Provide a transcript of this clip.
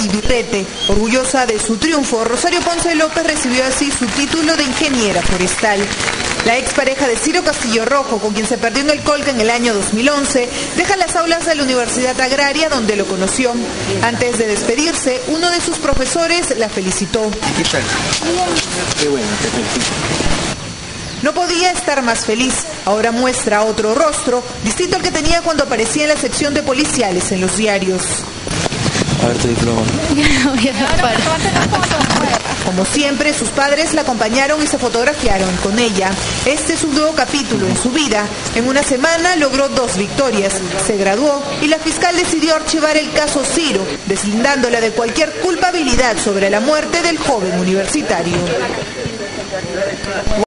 El Birrete. Orgullosa de su triunfo, Rosario Ponce López recibió así su título de ingeniera forestal. La expareja de Ciro Castillo Rojo, con quien se perdió en el Colca en el año 2011, deja las aulas de la Universidad Agraria donde lo conoció. Antes de despedirse, uno de sus profesores la felicitó. ¿Qué tal? Qué bueno, te felicito. No podía estar más feliz. Ahora muestra otro rostro, distinto al que tenía cuando aparecía en la sección de policiales en los diarios. A ver tu diploma. Como siempre, sus padres la acompañaron y se fotografiaron con ella. Este es un nuevo capítulo en su vida. En una semana logró 2 victorias. Se graduó y la fiscal decidió archivar el caso Ciro, deslindándola de cualquier culpabilidad sobre la muerte del joven universitario.